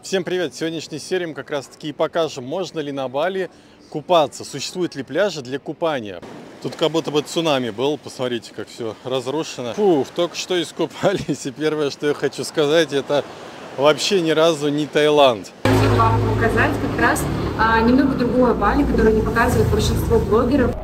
Всем привет! В сегодняшней серии мы как раз таки и покажем, можно ли на Бали купаться, существуют ли пляжи для купания. Тут как будто бы цунами был, посмотрите, как все разрушено. Фух, только что искупались, и первое, что я хочу сказать, это вообще ни разу не Таиланд. Хотела вам показать как раз немного другое Бали, которое не показывает большинство блогеров.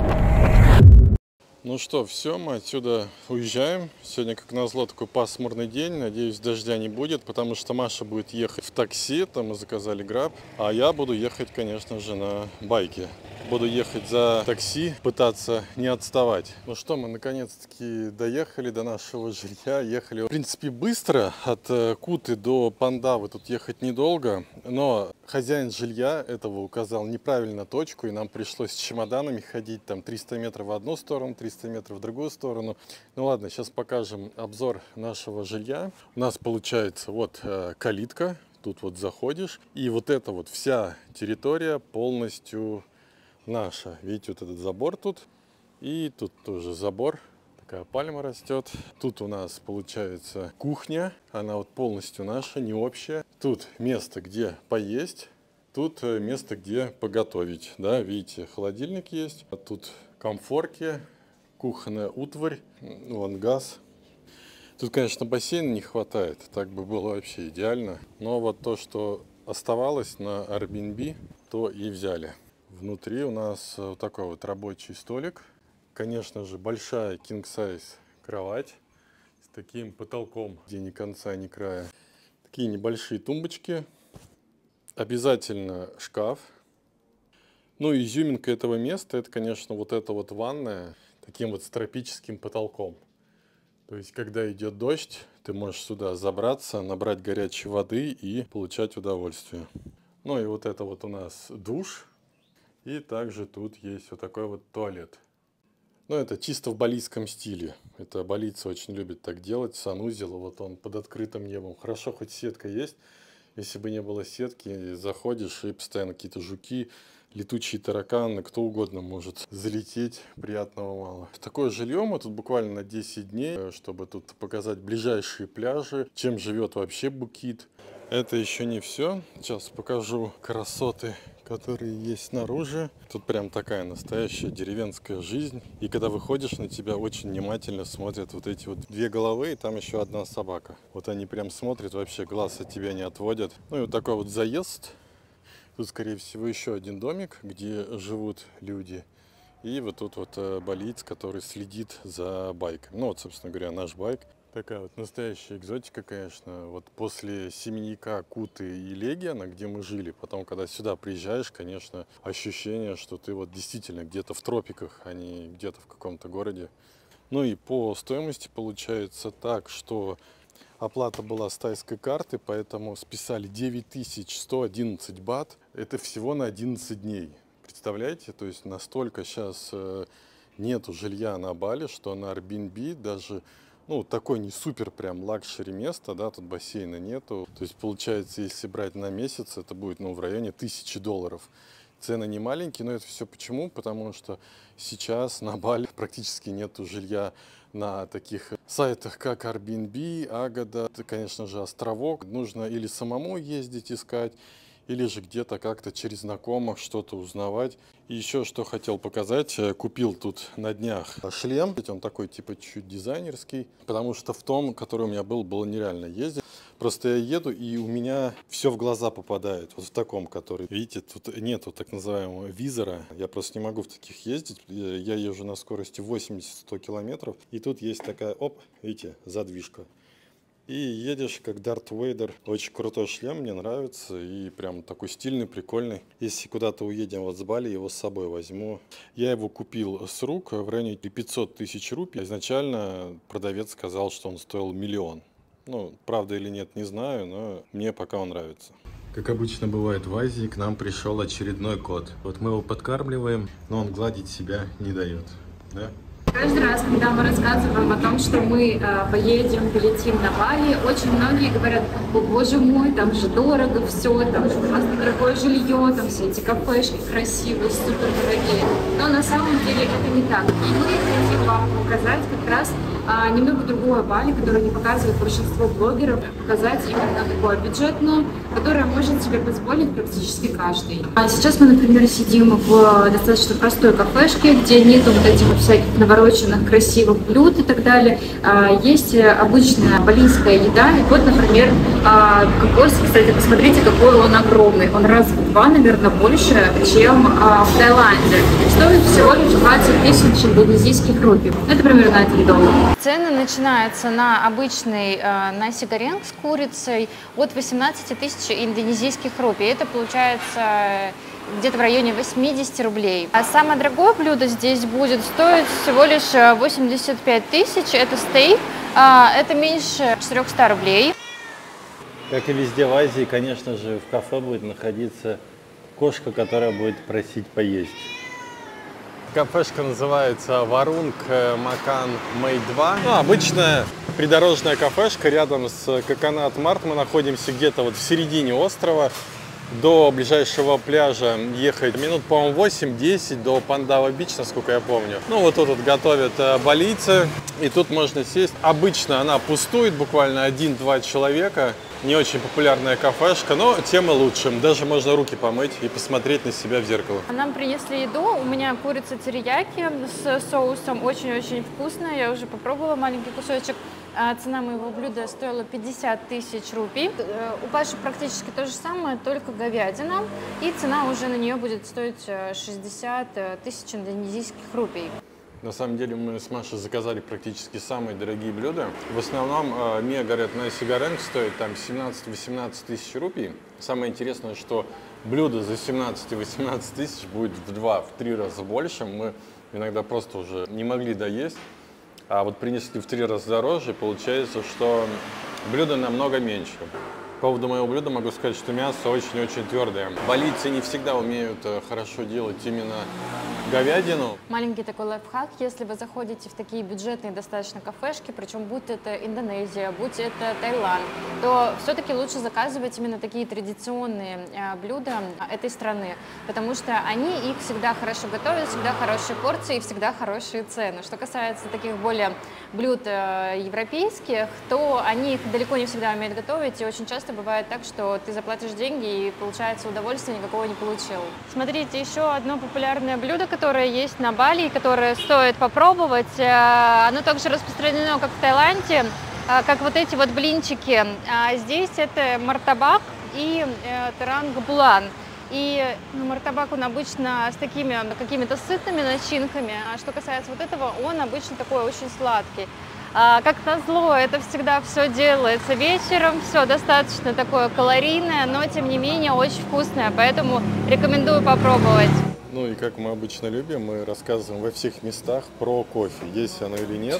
Ну что, все, мы отсюда уезжаем. Сегодня, как назло, такой пасмурный день. Надеюсь, дождя не будет, потому что Маша будет ехать в такси, там мы заказали граб. А я буду ехать, конечно же, на байке. Буду ехать за такси, пытаться не отставать. Ну что, мы наконец-таки доехали до нашего жилья. Ехали, в принципе, быстро. От Куты до Пандавы тут ехать недолго. Но хозяин жилья этого указал неправильно точку, и нам пришлось с чемоданами ходить там 300 метров в одну сторону, 300 метров в другую сторону. Ну ладно, сейчас покажем обзор нашего жилья. У нас получается вот калитка. Тут вот заходишь, и вот эта вот вся территория полностью наша. Видите, вот этот забор тут, и тут тоже забор, такая пальма растет. Тут у нас получается кухня, она вот полностью наша, не общая. Тут место, где поесть, тут место, где поготовить, да, видите, холодильник есть, а тут комфорки, кухонная утварь, вон газ. Тут, конечно, бассейна не хватает, так бы было вообще идеально, но вот то, что оставалось на Airbnb, то и взяли. Внутри у нас вот такой вот рабочий столик. Конечно же, большая king-size кровать с таким потолком, где ни конца, ни края. Такие небольшие тумбочки. Обязательно шкаф. Ну и изюминка этого места, это, конечно, вот эта вот ванная таким вот с тропическим потолком. То есть, когда идет дождь, ты можешь сюда забраться, набрать горячей воды и получать удовольствие. Ну и вот это вот у нас душ. И также тут есть вот такой вот туалет. Ну, это чисто в балийском стиле. Это балийцы очень любят так делать. Санузел, вот он под открытым небом. Хорошо, хоть сетка есть. Если бы не было сетки, заходишь, и постоянно какие-то жуки, летучие тараканы, кто угодно может залететь. Приятного мало. Такое жилье мы тут буквально на 10 дней, чтобы тут показать ближайшие пляжи, чем живет вообще Букит. Это еще не все. Сейчас покажу красоты, которые есть снаружи. Тут прям такая настоящая деревенская жизнь. И когда выходишь, на тебя очень внимательно смотрят вот эти вот две головы, и там еще одна собака. Вот они прям смотрят, вообще глаз от тебя не отводят. Ну и вот такой вот заезд. Тут, скорее всего, еще один домик, где живут люди. И вот тут вот балиец, который следит за байком. Ну вот, собственно говоря, наш байк. Такая вот настоящая экзотика, конечно. Вот после Семенника, Куты и Легиана, где мы жили, потом, когда сюда приезжаешь, конечно, ощущение, что ты вот действительно где-то в тропиках, а не где-то в каком-то городе. Ну и по стоимости получается так, что оплата была с тайской карты, поэтому списали 9111 бат. Это всего на 11 дней. Представляете? То есть настолько сейчас нету жилья на Бали, что на Airbnb даже... Ну, такой не супер прям лакшери место, да, тут бассейна нету. То есть, получается, если брать на месяц, это будет, ну, в районе $1000. Цены не маленькие, но это все почему? Потому что сейчас на Бали практически нету жилья на таких сайтах, как Airbnb, Agoda. Это, конечно же, островок. Нужно или самому ездить искать, или же где-то как-то через знакомых что-то узнавать. И еще что хотел показать, купил тут на днях шлем. Он такой типа чуть дизайнерский, потому что в том, который у меня был, было нереально ездить. Просто я еду, и у меня все в глаза попадает. Вот в таком, который, видите, тут нету так называемого визора. Я просто не могу в таких ездить. Я езжу на скорости 80-100 километров. И тут есть такая, оп, видите, задвижка. И едешь как Дарт Вейдер. Очень крутой шлем, мне нравится. И прям такой стильный, прикольный. Если куда-то уедем вот с Бали, его с собой возьму. Я его купил с рук в районе 500 тысяч рупий. Изначально продавец сказал, что он стоил 1 миллион. Ну, правда или нет, не знаю, но мне пока он нравится. Как обычно бывает в Азии, к нам пришел очередной кот. Вот мы его подкармливаем, но он гладить себя не дает. Да? Каждый раз, когда мы рассказываем о том, что мы поедем, полетим на Бали, очень многие говорят: о боже мой, там же дорого все, там же ужасно дорогое жилье, там все эти кафешки красивые, супер дорогие. Но на самом деле это не так. И мы хотим вам показать как раз немного другое Бали, которое не показывает большинство блогеров, показать именно такое бюджетное, которое может себе позволить практически каждый. Сейчас мы, например, сидим в достаточно простой кафешке, где нету вот этих вот всяких навороченных красивых блюд и так далее. Есть обычная балийская еда. И вот, например, кокос. Кстати, посмотрите, какой он огромный. Он раз в 2, наверное, больше, чем в Таиланде. Стоит всего лишь 20 тысяч индонезийских рупий. Это примерно $1. Цены начинаются на обычный наси горенг с курицей от 18 тысяч индонезийских рупий. Это получается где-то в районе 80 рублей. А самое дорогое блюдо здесь будет стоить всего лишь 85 тысяч. Это стейк. Это меньше 400 рублей. Как и везде в Азии, конечно же, в кафе будет находиться кошка, которая будет просить поесть. Кафешка называется Варунг Макан Мэй 2. Обычная придорожная кафешка рядом с Коконат Март. Мы находимся где-то вот в середине острова. До ближайшего пляжа ехать минут, по-моему, 8-10 до Пандава Бич, насколько я помню. Ну, вот тут вот готовят балийцы, и тут можно сесть. Обычно она пустует, буквально 1-2 человека. Не очень популярная кафешка, но тем и лучше. Даже можно руки помыть и посмотреть на себя в зеркало. Нам принесли еду. У меня курица терияки с соусом. Очень-очень вкусная. Я уже попробовала маленький кусочек. Цена моего блюда стоила 50 тысяч рупий. У Паши практически то же самое, только говядина. И цена уже на нее будет стоить 60 тысяч индонезийских рупий. На самом деле мы с Машей заказали практически самые дорогие блюда. В основном мне говорят, наси горенг стоит там 17-18 тысяч рупий. Самое интересное, что блюдо за 17-18 тысяч будет в 2-3 раза больше. Мы иногда просто уже не могли доесть. А вот принесли в 3 раза дороже, получается, что блюдо намного меньше. По поводу моего блюда могу сказать, что мясо очень-очень твердое. Балийцы не всегда умеют хорошо делать именно говядину. Маленький такой лайфхак, если вы заходите в такие бюджетные достаточно кафешки, причем будь это Индонезия, будь это Таиланд, то все-таки лучше заказывать именно такие традиционные блюда этой страны, потому что они их всегда хорошо готовят, всегда хорошие порции и всегда хорошие цены. Что касается таких более блюд европейских, то они их далеко не всегда умеют готовить, и очень часто бывает так, что ты заплатишь деньги и получается удовольствия никакого не получил. Смотрите, еще одно популярное блюдо, которое есть на Бали, которое стоит попробовать. Оно также распространено, как в Таиланде, как вот эти вот блинчики. Здесь это мартабак и теранг булан. И мартабак, он обычно с такими какими-то сытными начинками. А что касается вот этого, он обычно такой очень сладкий. Как назло, это всегда все делается вечером, все достаточно такое калорийное, но тем не менее очень вкусное, поэтому рекомендую попробовать. Ну и как мы обычно любим, мы рассказываем во всех местах про кофе, есть оно или нет.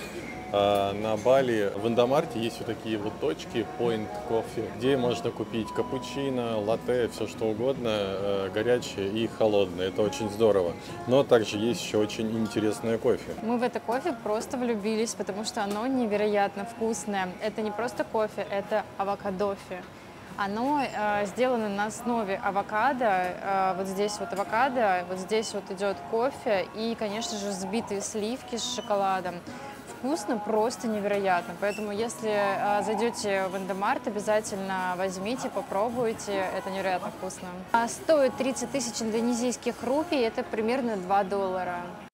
На Бали в Индомарте есть вот такие вот точки Point Coffee, где можно купить капучино, латте, все что угодно, горячее и холодное. Это очень здорово. Но также есть еще очень интересное кофе. Мы в это кофе просто влюбились, потому что оно невероятно вкусное. Это не просто кофе, это авокадофе. Оно сделано на основе авокадо. Вот здесь вот авокадо, вот здесь вот идет кофе и, конечно же, взбитые сливки с шоколадом. Вкусно, просто невероятно. Поэтому, если зайдете в Индомарт, обязательно возьмите, попробуйте. Это невероятно вкусно. Стоит 30 тысяч индонезийских рупий, это примерно $2.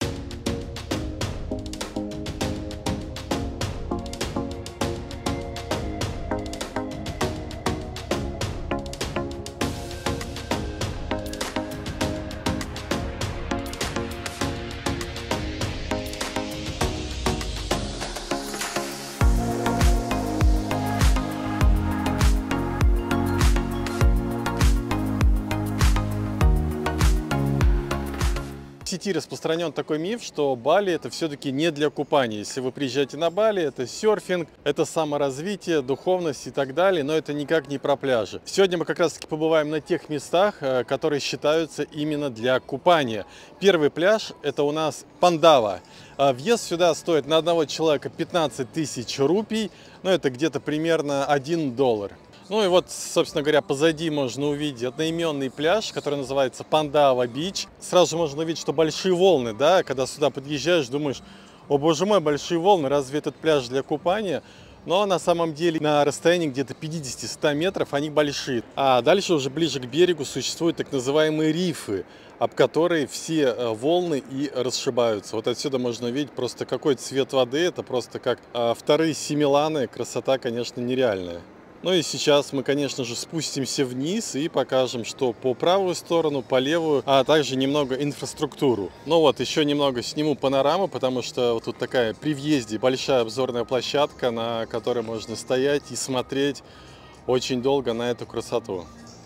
В сети распространен такой миф, что Бали это все-таки не для купания. Если вы приезжаете на Бали, это серфинг, это саморазвитие, духовность и так далее, но это никак не про пляжи. Сегодня мы как раз таки побываем на тех местах, которые считаются именно для купания. Первый пляж это у нас Пандава. Въезд сюда стоит на одного человека 15 тысяч рупий, но это где-то примерно $1. Ну и вот, собственно говоря, позади можно увидеть одноименный пляж, который называется Пандава Бич. Сразу же можно увидеть, что большие волны, да, когда сюда подъезжаешь, думаешь, О боже мой, большие волны, разве этот пляж для купания? Но на самом деле на расстоянии где-то 50-100 метров они большие. А дальше уже ближе к берегу существуют так называемые рифы, об которые все волны и расшибаются. Вот отсюда можно видеть просто какой цвет воды, это просто как вторые Семиланы, красота, конечно, нереальная. Ну и сейчас мы, конечно же, спустимся вниз и покажем, что по правую сторону, по левую, а также немного инфраструктуру. Ну вот, еще немного сниму панораму, потому что вот тут такая при въезде большая обзорная площадка, на которой можно стоять и смотреть очень долго на эту красоту.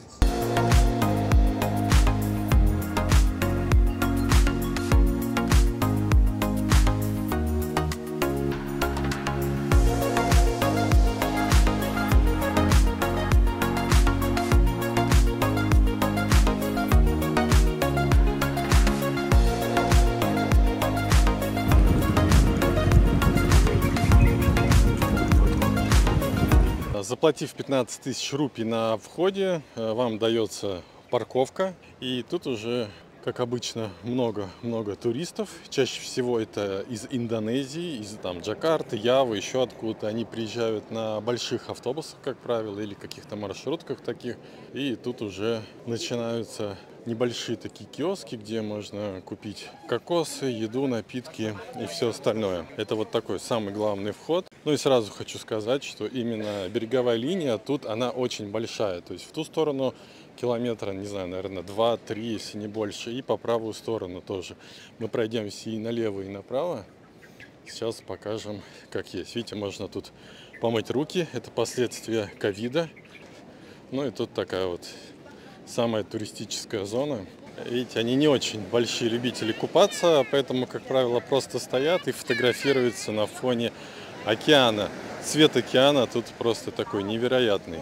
Заплатив 15 тысяч рупий на входе, вам дается парковка. И тут уже, как обычно, много туристов. Чаще всего это из Индонезии, из Джакарты, Явы, еще откуда-то. Они приезжают на больших автобусах, как правило, или каких-то маршрутках таких. И тут уже начинаются небольшие такие киоски, где можно купить кокосы, еду, напитки и все остальное. Это вот такой самый главный вход. Ну и сразу хочу сказать, что именно береговая линия тут, она очень большая. То есть в ту сторону километра, не знаю, наверное, 2-3, если не больше. И по правую сторону тоже. Мы пройдемся и налево, и направо. Сейчас покажем, как есть. Видите, можно тут помыть руки. Это последствия ковида. Ну и тут такая вот самая туристическая зона. Видите, они не очень большие любители купаться, поэтому, как правило, просто стоят и фотографируются на фоне океана. Цвет океана тут просто такой невероятный.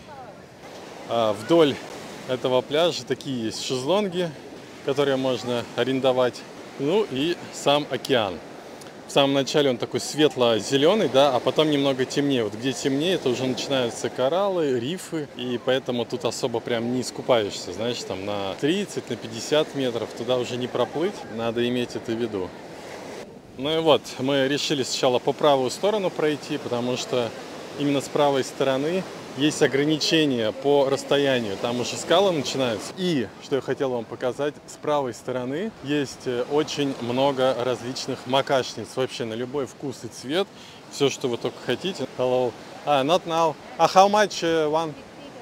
А вдоль этого пляжа такие есть шезлонги, которые можно арендовать. Ну и сам океан. В самом начале он такой светло-зеленый, да, а потом немного темнее. Вот где темнее, это уже начинаются кораллы, рифы, и поэтому тут особо прям не искупаешься, знаешь, там на 30, на 50 метров туда уже не проплыть, надо иметь это в виду. Ну и вот, мы решили сначала по правую сторону пройти, потому что именно с правой стороны есть ограничения по расстоянию, там уже скалы начинаются. И, что я хотел вам показать, с правой стороны есть очень много различных макашниц, вообще на любой вкус и цвет, все, что вы только хотите. Hello. Not now. How much one?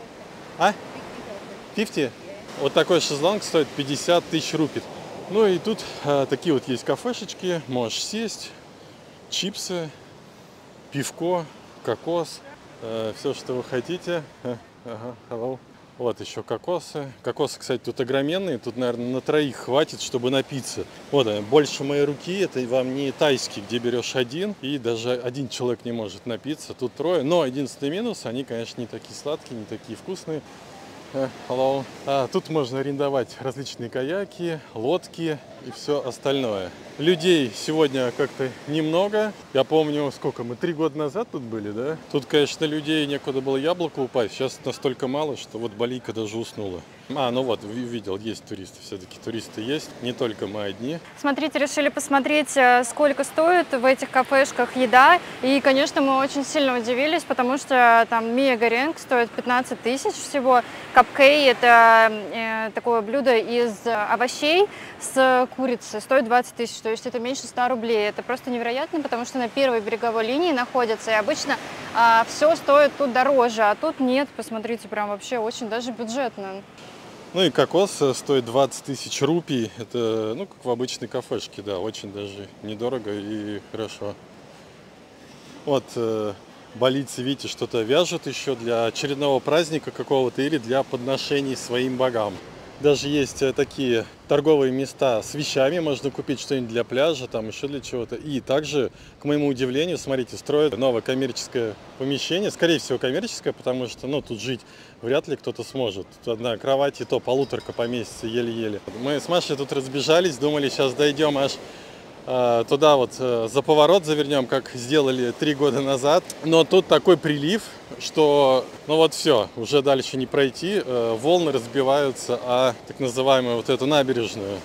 50? Вот такой шезлонг стоит 50 тысяч рупий. Ну и тут такие вот есть кафешечки, можешь сесть, чипсы, пивко, кокос. Все, что вы хотите. Hello. Вот еще кокосы. Кокосы, кстати, тут огроменные. Тут, наверное, на троих хватит, чтобы напиться. Вот они, больше моей руки. Это вам не тайский, где берешь один. И даже один человек не может напиться. Тут трое. Но единственный минус, они, конечно, не такие сладкие, не такие вкусные. Hello. Тут можно арендовать различные каяки, лодки и все остальное. Людей сегодня как-то немного. Я помню, сколько мы, 3 года назад тут были, да? Тут, конечно, людей некуда было яблоко упасть. Сейчас настолько мало, что вот Балийка даже уснула. Ну вот, видел, есть туристы. Все-таки туристы есть, не только мы одни. Смотрите, решили посмотреть, сколько стоит в этих кафешках еда. И, конечно, мы очень сильно удивились, потому что там Мия Горенг стоит 15 тысяч всего. Капкей – это такое блюдо из овощей с курицей, стоит 20 тысяч, то есть это меньше 100 рублей. Это просто невероятно, потому что на первой береговой линии находится, и обычно все стоит тут дороже, а тут нет. Посмотрите, прям вообще очень даже бюджетно. Ну и кокос стоит 20 тысяч рупий. Это, ну, как в обычной кафешке, да, очень даже недорого и хорошо. Вот, балийцы, видите, что-то вяжут еще для очередного праздника какого-то или для подношений своим богам. Даже есть такие торговые места с вещами, можно купить что-нибудь для пляжа, там еще для чего-то. И также, к моему удивлению, смотрите, строят новое коммерческое помещение, скорее всего коммерческое, потому что, ну, тут жить вряд ли кто-то сможет. Тут одна кровать, и то полуторка поместится еле-еле. Мы с Машей тут разбежались, думали, сейчас дойдем аж туда вот за поворот завернем, как сделали 3 года назад. Но тут такой прилив, что ну вот все, уже дальше не пройти. Волны разбиваются о так называемую вот эту набережную.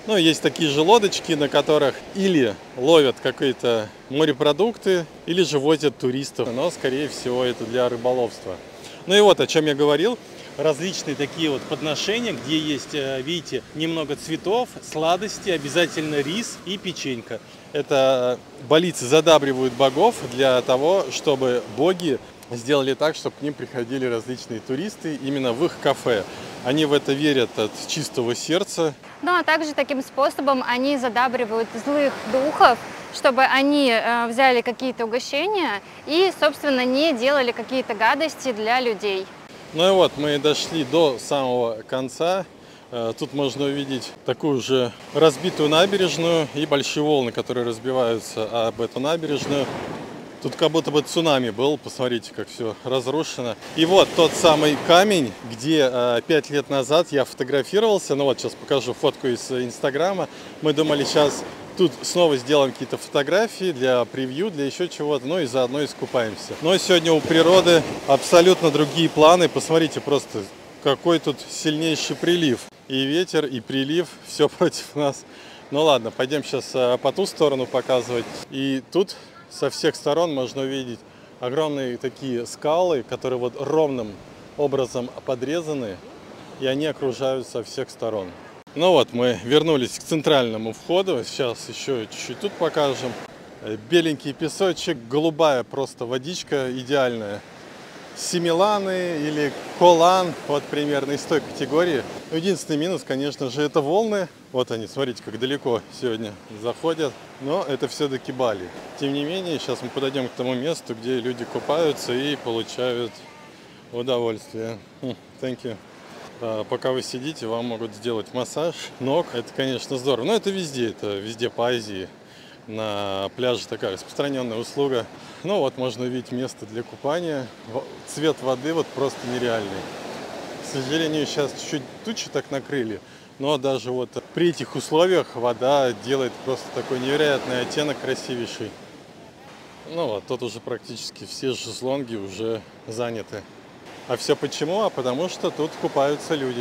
Ну, есть такие же лодочки, на которых или ловят какие-то морепродукты, или же возят туристов. Но, скорее всего, это для рыболовства. Ну и вот, о чем я говорил. Различные такие вот подношения, где есть, видите, немного цветов, сладости, обязательно рис и печенька. Это балийцы задабривают богов для того, чтобы боги сделали так, чтобы к ним приходили различные туристы именно в их кафе. Они в это верят от чистого сердца. Ну а также таким способом они задабривают злых духов, чтобы они взяли какие-то угощения и, собственно, не делали какие-то гадости для людей. Ну и вот, мы дошли до самого конца. Тут можно увидеть такую же разбитую набережную и большие волны, которые разбиваются об эту набережную. Тут как будто бы цунами был, посмотрите, как все разрушено. И вот тот самый камень, где 5 лет назад я фотографировался. Ну вот, сейчас покажу фотку из Инстаграма. Мы думали, сейчас тут снова сделаем какие-то фотографии для превью, для еще чего-то, ну и заодно искупаемся. Но сегодня у природы абсолютно другие планы. Посмотрите просто, какой тут сильнейший прилив. И ветер, и прилив, все против нас. Ну ладно, пойдем сейчас по ту сторону показывать. И тут со всех сторон можно увидеть огромные такие скалы, которые вот ровным образом подрезаны, и они окружают со всех сторон. Ну вот, мы вернулись к центральному входу. Сейчас еще чуть-чуть тут покажем. Беленький песочек, голубая просто водичка идеальная. Симиланы или Колан, вот примерно из той категории. Единственный минус, конечно же, это волны. Вот они, смотрите, как далеко сегодня заходят. Но это все-таки Бали. Тем не менее, сейчас мы подойдем к тому месту, где люди купаются и получают удовольствие. Thank you. Пока вы сидите, вам могут сделать массаж ног. Это, конечно, здорово. Но это везде по Азии. На пляже такая распространенная услуга. Ну вот, можно увидеть место для купания. Цвет воды вот просто нереальный. К сожалению, сейчас чуть-чуть тучи так накрыли. Но даже вот при этих условиях вода делает просто такой невероятный оттенок, красивейший. Ну вот, тут уже практически все шезлонги уже заняты. А все почему? А потому что тут купаются люди.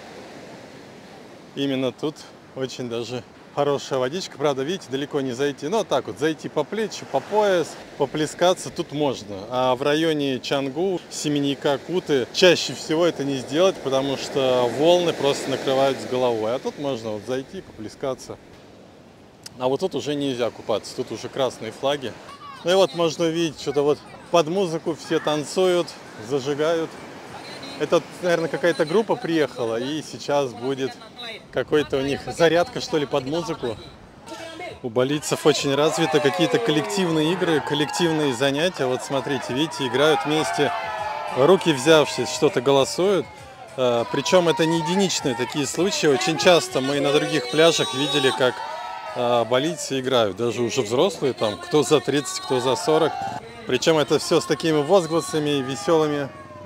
Именно тут очень даже хорошая водичка. Правда, видите, далеко не зайти. Но так вот, зайти по плечи, по пояс, поплескаться тут можно. А в районе Чангу, Семенника, Куты чаще всего это не сделать, потому что волны просто накрывают с головой. А тут можно вот зайти, поплескаться. А вот тут уже нельзя купаться. Тут уже красные флаги. Ну и вот можно увидеть, что-то вот под музыку все танцуют, зажигают. Это, наверное, какая-то группа приехала, и сейчас будет какой-то у них зарядка, что ли, под музыку. У балийцев очень развиты какие-то коллективные игры, коллективные занятия. Вот смотрите, видите, играют вместе, руки взявшись, что-то голосуют. Причем это не единичные такие случаи. Очень часто мы на других пляжах видели, как балийцы играют. Даже уже взрослые, там, кто за 30, кто за 40. Причем это все с такими возгласами, веселыми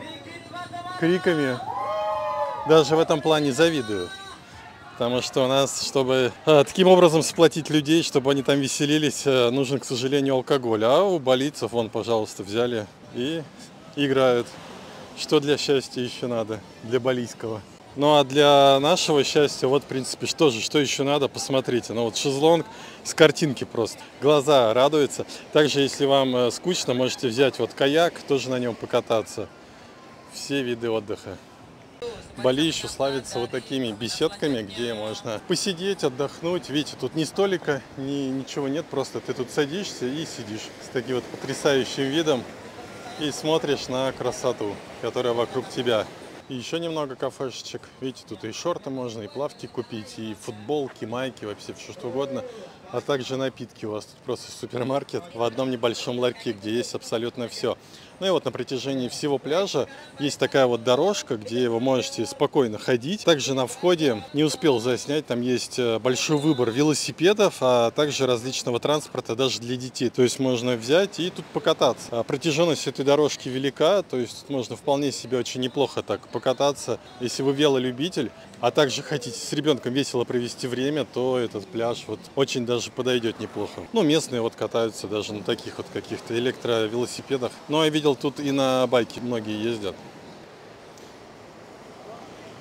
криками. Даже в этом плане завидую. Потому что у нас, чтобы таким образом сплотить людей, чтобы они там веселились, нужен, к сожалению, алкоголь. А у балийцев, вон, пожалуйста, взяли и играют. Что для счастья еще надо? Для балийского. Ну а для нашего счастья, вот, в принципе, что еще надо, посмотрите. Ну вот шезлонг с картинки просто. Глаза радуются. Также, если вам скучно, можете взять вот каяк, тоже на нем покататься. Все виды отдыха. Бали еще славится вот такими беседками, где можно посидеть, отдохнуть. Видите, тут ни столика, ничего нет, просто ты тут садишься и сидишь с таким вот потрясающим видом и смотришь на красоту, которая вокруг тебя. И еще немного кафешечек. Видите, тут и шорты можно, и плавки купить, и футболки, майки, вообще все что угодно. А также напитки. У вас тут просто супермаркет в одном небольшом ларьке, где есть абсолютно все. Ну и вот на протяжении всего пляжа есть такая вот дорожка, где вы можете спокойно ходить. Также на входе, не успел заснять, там есть большой выбор велосипедов, а также различного транспорта даже для детей. То есть можно взять и тут покататься. Протяженность этой дорожки велика, то есть можно вполне себе очень неплохо так покататься. Если вы велолюбитель, а также хотите с ребенком весело провести время, то этот пляж вот очень даже подойдет неплохо. Ну, местные вот катаются даже на таких вот каких-то электровелосипедах. Ну, я видел, тут и на байке многие ездят.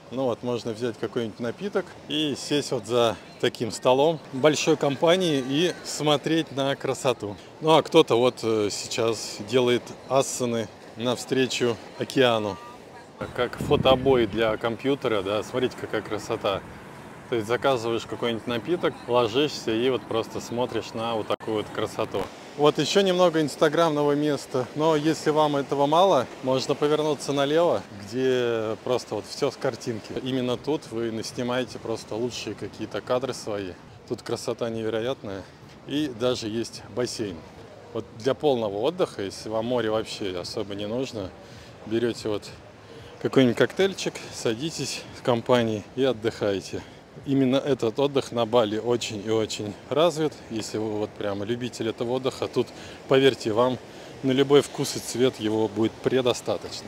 Ну вот, можно взять какой-нибудь напиток и сесть вот за таким столом большой компании и смотреть на красоту. Ну а кто-то вот сейчас делает асаны навстречу океану. Как фотообои для компьютера, да, смотрите, какая красота. То есть заказываешь какой-нибудь напиток, ложишься и вот просто смотришь на вот такую вот красоту. Вот еще немного инстаграмного места, но если вам этого мало, можно повернуться налево, где просто вот все с картинки. Именно тут вы наснимаете просто лучшие какие-то кадры свои. Тут красота невероятная и даже есть бассейн. Вот для полного отдыха, если вам море вообще особо не нужно, берете вот какой-нибудь коктейльчик, садитесь в компании и отдыхаете. Именно этот отдых на Бали очень и очень развит. Если вы вот прямо любитель этого отдыха, тут, поверьте, вам на любой вкус и цвет его будет предостаточно.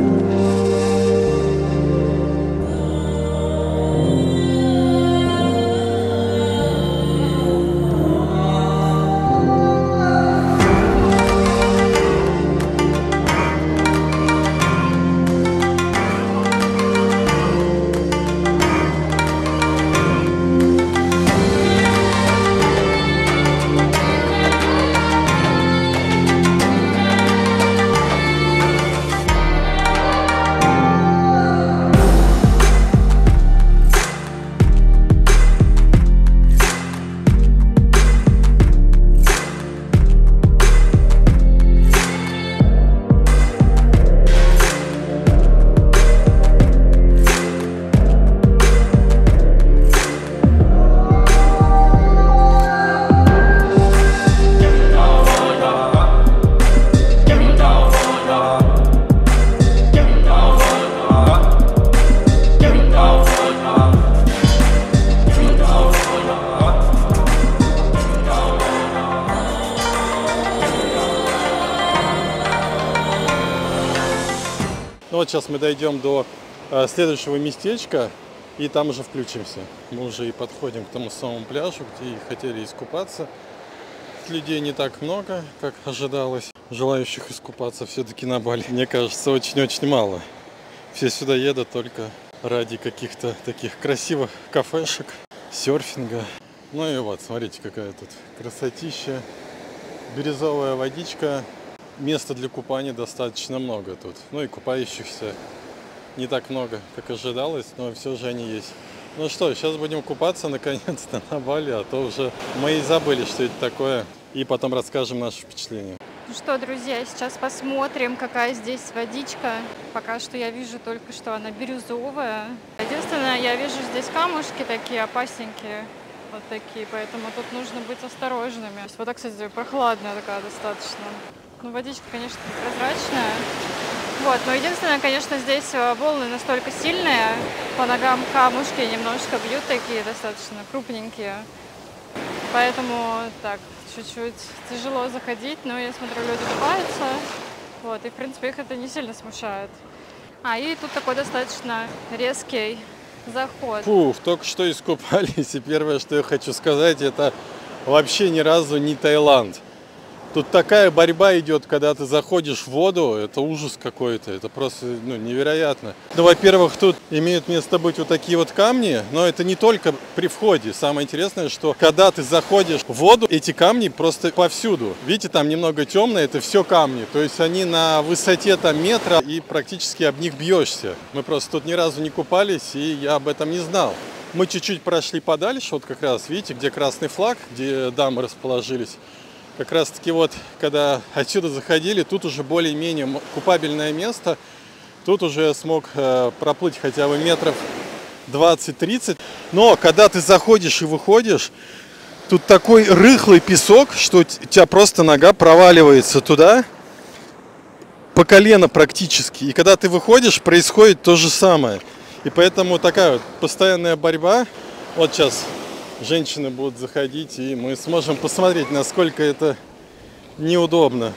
Ну вот сейчас мы дойдем до следующего местечка и там уже включимся. Мы уже и подходим к тому самому пляжу, где и хотели искупаться. Людей не так много, как ожидалось. Желающих искупаться все-таки на Бали, мне кажется, очень-очень мало. Все сюда едут только ради каких-то таких красивых кафешек, серфинга. Ну и вот, смотрите, какая тут красотища. Бирюзовая водичка. Места для купания достаточно много тут. Ну и купающихся не так много, как ожидалось, но все же они есть. Ну что, сейчас будем купаться наконец-то на Бали, а то уже мы и забыли, что это такое. И потом расскажем наши впечатления. Ну что, друзья, сейчас посмотрим, какая здесь водичка. Пока что я вижу только, что она бирюзовая. Единственное, я вижу здесь камушки такие опасненькие. Вот такие, поэтому тут нужно быть осторожными. Вода, кстати, прохладная такая достаточно. Ну, водичка, конечно, прозрачная. Вот, но единственное, конечно, здесь волны настолько сильные, по ногам камушки немножко бьют, такие достаточно крупненькие. Поэтому так, чуть-чуть тяжело заходить, но я смотрю, люди купаются. Вот, и, в принципе, их это не сильно смущает. И тут такой достаточно резкий заход. Фух, только что искупались, и первое, что я хочу сказать, это вообще ни разу не Таиланд. Тут такая борьба идет, когда ты заходишь в воду, это ужас какой-то, это просто невероятно. Ну, во-первых, тут имеют место быть вот такие вот камни, но это не только при входе. Самое интересное, что когда ты заходишь в воду, эти камни просто повсюду. Видите, там немного темно, это все камни, то есть они на высоте там метра и практически об них бьешься. Мы просто тут ни разу не купались, и я об этом не знал. Мы чуть-чуть прошли подальше, вот как раз, видите, где красный флаг, где дамы расположились. Как раз таки вот, когда отсюда заходили, тут уже более-менее купабельное место. Тут уже я смог проплыть хотя бы метров 20-30. Но когда ты заходишь и выходишь, тут такой рыхлый песок, что у тебя просто нога проваливается туда по колено практически. И когда ты выходишь, происходит то же самое. И поэтому такая вот постоянная борьба. Вот сейчас женщины будут заходить, и мы сможем посмотреть, насколько это неудобно.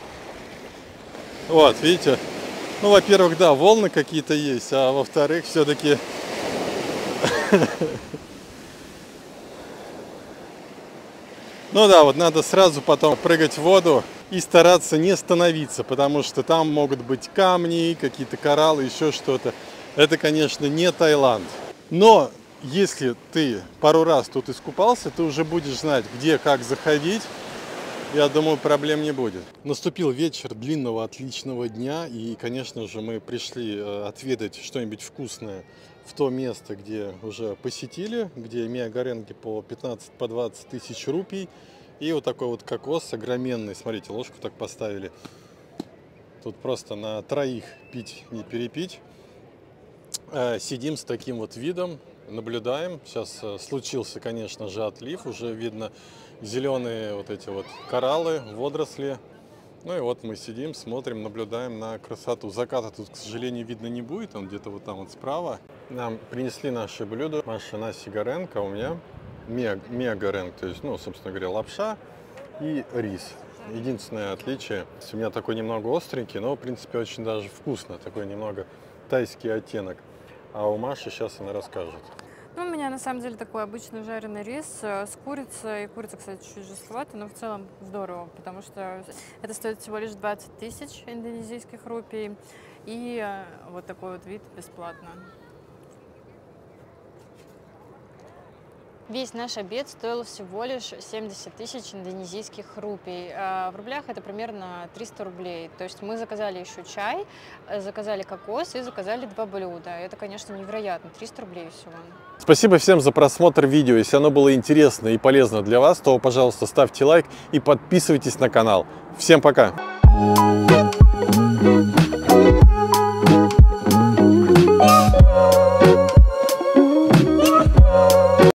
Вот, видите? Ну, во-первых, да, волны какие-то есть, а во-вторых, все-таки ну да, вот надо сразу потом прыгать в воду и стараться не становиться, потому что там могут быть камни, какие-то кораллы, еще что-то. Это, конечно, не Таиланд. Но если ты пару раз тут искупался, ты уже будешь знать, где, как заходить. Я думаю, проблем не будет. Наступил вечер длинного, отличного дня. И, конечно же, мы пришли отведать что-нибудь вкусное в то место, где уже посетили, где мега-горенки по 15-20 тысяч рупий. И вот такой вот кокос огроменный. Смотрите, ложку так поставили. Тут просто на троих пить, не перепить. Сидим с таким вот видом, наблюдаем. Сейчас случился, конечно же, отлив. Уже видно зеленые вот эти вот кораллы, водоросли. Ну и вот мы сидим, смотрим, наблюдаем на красоту. Заката тут, к сожалению, видно не будет. Он где-то вот там вот справа. Нам принесли наши блюда. Маша наси горенка, у меня мега-горенк. То есть, ну, собственно говоря, лапша и рис. Единственное отличие, у меня такой немного остренький, но, в принципе, очень даже вкусно. Такой немного тайский оттенок. А у Маши сейчас она расскажет. Ну, у меня на самом деле такой обычный жареный рис с курицей. Курица, кстати, чуть жестковата, но в целом здорово, потому что это стоит всего лишь 20 тысяч индонезийских рупий. И вот такой вот вид бесплатно. Весь наш обед стоил всего лишь 70 тысяч индонезийских рупий. В рублях это примерно 300 рублей. То есть мы заказали еще чай, заказали кокос и заказали 2 блюда. Это, конечно, невероятно. 300 рублей всего. Спасибо всем за просмотр видео. Если оно было интересно и полезно для вас, то, пожалуйста, ставьте лайк и подписывайтесь на канал. Всем пока!